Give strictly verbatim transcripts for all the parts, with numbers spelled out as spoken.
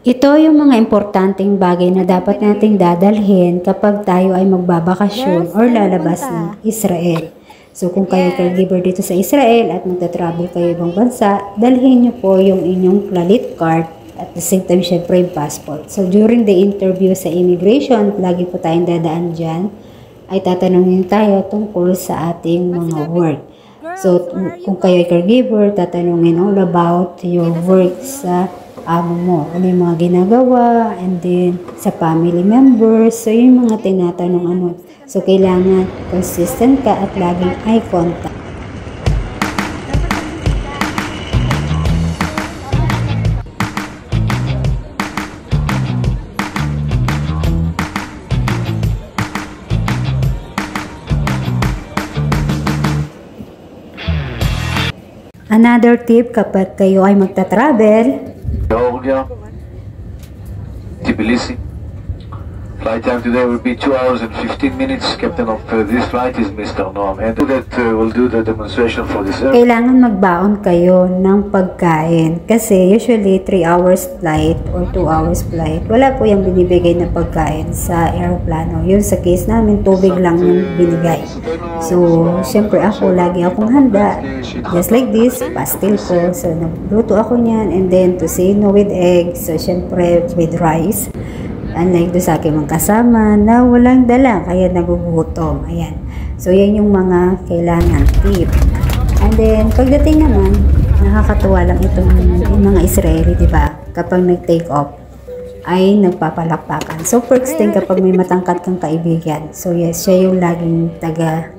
Ito yung mga importanteng bagay na dapat nating dadalhin kapag tayo ay magbabakasyon or lalabas ng Israel. So kung kayo caregiver dito sa Israel at magta-travel kayo ibang bansa, dalhin nyo po yung inyong Clalit card at the same time syempre yung passport. So during the interview sa immigration, lagi po tayong dadaan dyan, ay tatanungin tayo tungkol sa ating mga work. So kung kayo ay caregiver, tatanungin all about your work sa amo mo, ano yung mga ginagawa, and then sa family members, so yung mga tinatanong ano. So kailangan consistent ka at laging eye contact. Another tip kapag kayo ay magta-travel, Georgia, Tbilisi. Flight time today will be two hours and fifteen minutes. Captain of uh, this flight is Mister Noam. And that uh, will do the demonstration for this airplane. Kailangan magbaon kayo ng pagkain kasi usually three hours flight or two hours flight, wala po yung binibigay na pagkain sa aeroplano. Yun sa case namin, tubig lang yung binigay. So, syempre ako, lagi akong handa. Just like this, pastel ko. So, nagluto ako niyan and then tocino with egg. So, syempre with rice. Unlike doon sa aking mga kasama na walang dala, kaya nagugutom. Ayan. So, yan yung mga kailangan tip. And then, pagdating naman, nakakatuwa lang itong yung mga Israeli, di ba? Kapag nag-take off, ay nagpapalakpakan. So, first thing kapag may matangkad kang kaibigan. So, yes, siya yung laging taga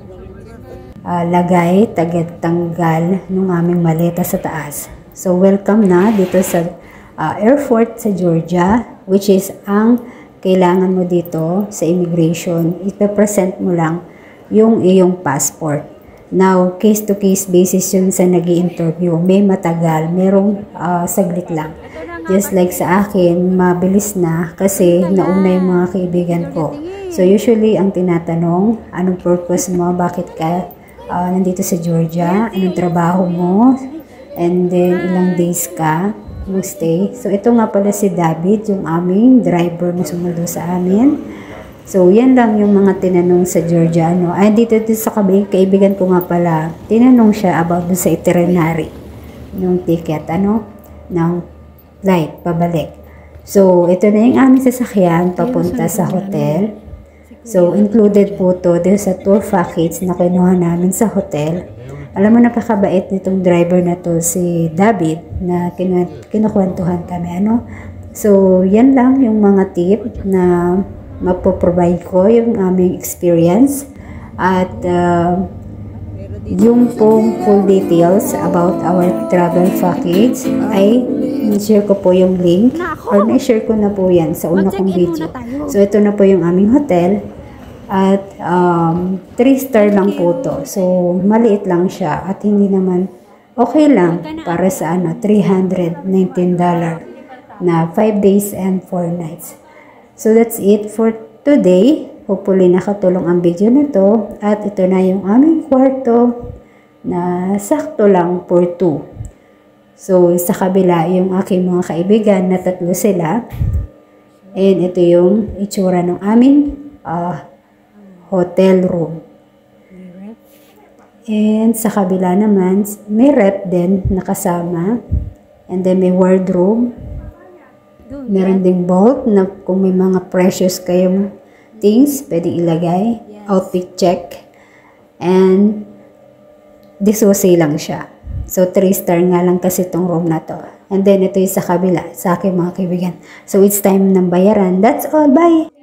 uh, lagay, taga-tanggal ng aming maleta sa taas. So, welcome na dito sa uh, airport sa Georgia, which is ang kailangan mo dito sa immigration, ipe-present mo lang yung iyong passport. Now, case-to-case basis yun sa nag-i-interview. May matagal, merong uh, saglit lang. Just like sa akin, mabilis na kasi nauna yung mga kaibigan ko. So, usually, ang tinatanong, anong purpose mo, bakit ka uh, nandito sa Georgia, anong trabaho mo, and then ilang days ka stay. So, ito nga pala si David, yung aming driver na sumundo sa amin. So, yan lang yung mga tinanong sa Georgia. Ano. Ay, dito, dito sa kaibigan ko nga pala, tinanong siya about dun sa itinerary ng ticket, ano, ng flight, pabalik. So, ito na yung aming sasakyan, papunta sa hotel. So, included po to dito sa tour package na kinuha namin sa hotel. Alam mo, napakabait nitong driver na to, si David, na kinukwentuhan kami, ano. So, yan lang yung mga tip na mapoprovide ko, yung aming experience. At, uh, yung pong full details about our travel package ay share ko po yung link, or na-share ko na po yan sa una kong video. So, ito na po yung aming hotel. At um, three star lang po to. So, maliit lang siya. At hindi naman okay lang para sa ano, three hundred nineteen dollars na five days and four nights. So, that's it for today. Hopefully, nakatulong ang video na to. At ito na yung aming kwarto na sakto lang for two. So, sa kabila, yung aking mga kaibigan na tatlo sila. And ito yung itsura ng aming uh, hotel room. And sa kabila naman, may rep din nakasama. And then may wardrobe. Meron ding vault na kung may mga precious kayong things, pwede ilagay. Outfit check. And disosay lang siya. So, three star nga lang kasi itong room na to. And then, ito yung sa kabila, sa aking mga kaibigan. So, it's time ng bayaran. That's all. Bye!